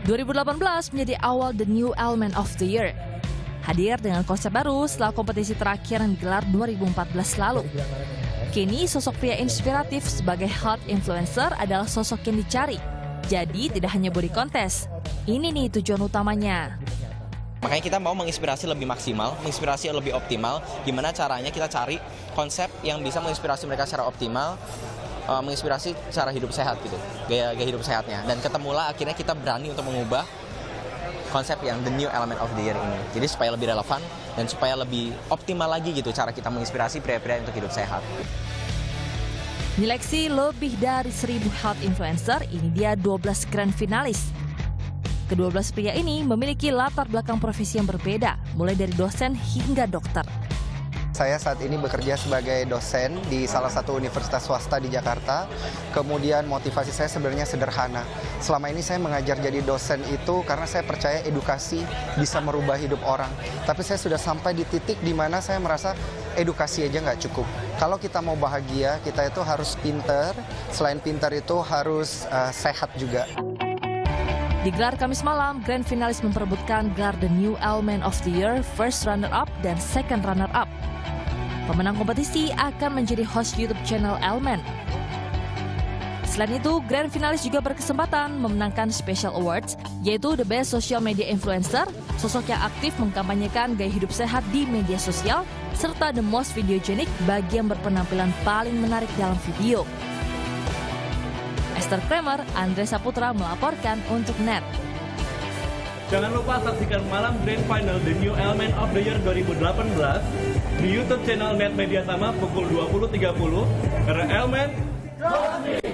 2018 menjadi awal The New Element of the Year. Hadir dengan konsep baru setelah kompetisi terakhir yang digelar 2014 lalu. Kini sosok pria inspiratif sebagai health influencer adalah sosok yang dicari. Jadi tidak hanya body contest. Ini nih tujuan utamanya. Makanya kita mau menginspirasi lebih maksimal, menginspirasi lebih optimal. Gimana caranya kita cari konsep yang bisa menginspirasi mereka secara optimal, menginspirasi cara hidup sehat gitu, gaya hidup sehatnya. Dan ketemulah akhirnya kita berani untuk mengubah konsep yang The New Element of the Year ini. Jadi supaya lebih relevan dan supaya lebih optimal lagi gitu cara kita menginspirasi pria-pria untuk hidup sehat. Menyeleksi lebih dari 1.000 health influencer, ini dia 12 grand finalis. Ke-12 pria ini memiliki latar belakang profesi yang berbeda, mulai dari dosen hingga dokter. Saya saat ini bekerja sebagai dosen di salah satu universitas swasta di Jakarta. Kemudian motivasi saya sebenarnya sederhana. Selama ini saya mengajar jadi dosen itu karena saya percaya edukasi bisa merubah hidup orang. Tapi saya sudah sampai di titik di mana saya merasa edukasi aja nggak cukup. Kalau kita mau bahagia, kita itu harus pinter. Selain pinter itu harus sehat juga. Digelar Kamis malam, grand finalis memperebutkan gelar The New Element of the Year, first runner-up dan second runner-up. Pemenang kompetisi akan menjadi host YouTube channel Element. Selain itu, grand finalis juga berkesempatan memenangkan special awards, yaitu The Best Social Media Influencer, sosok yang aktif mengkampanyekan gaya hidup sehat di media sosial, serta The Most Videogenic bagi yang berpenampilan paling menarik dalam video. Esther Kramer, Andre Saputra melaporkan untuk NET. Jangan lupa saksikan malam Grand Final The New Element of the Year 2018 di YouTube channel NET Media Sama pukul 20.30 karena Element